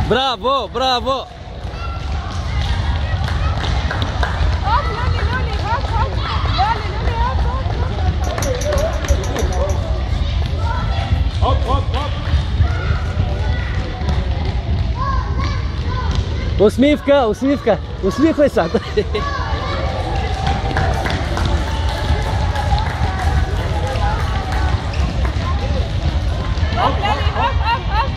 Bravo, bravo. Hopp, Lulli, Lulli, hopp, hopp. Lulli, Lulli, hopp, hopp. Hopp, hopp, hopp. Усмивка, усмивка. Усмихвай се. Hopp, Lulli, hopp, hopp, hopp.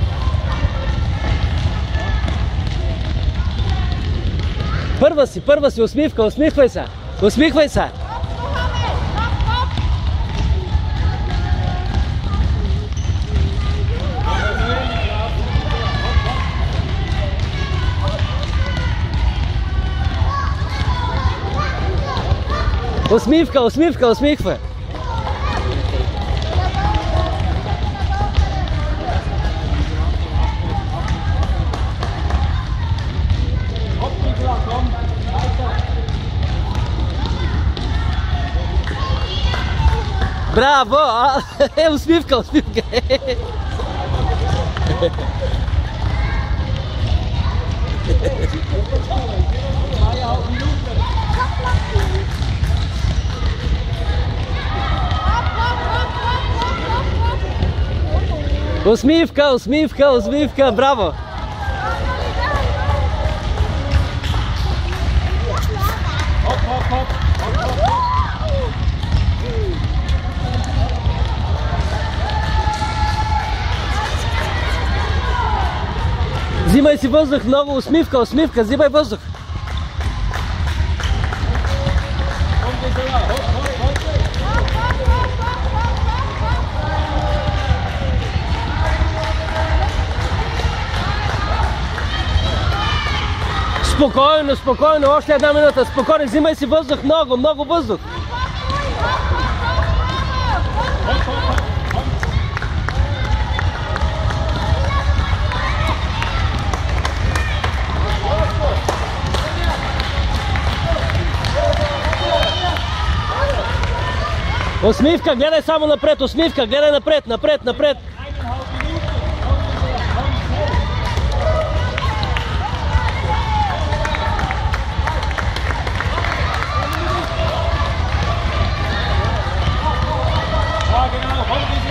Първа си, усмивка, усмихвай се. Усмихвай се. Hopp, Mohammed, hopp, hopp. Усмивка, усмивка, усмихвай. Hopp, Nicola, komm. Weiter. Браво! Усмивка, усмивка. Усмивка, усмивка, усмивка, браво! Hopp, hopp, hopp. Hopp, hopp, hopp. Взимай си въздух много, усмивка, усмивка, взимай въздух. Komm, Nicola. Hopp, hopp, hopp. Спокойно, спокойно, още една минута, спокойно, взимай си въздух, много, много въздух. Hopp, hopp, hopp. Komm. Усмивка, гледай само напред, усмивка, гледай напред, напред, напред. 1,5 Minuten. Komm, Nicola. Komm, schnell. Ja, genau. Hopp,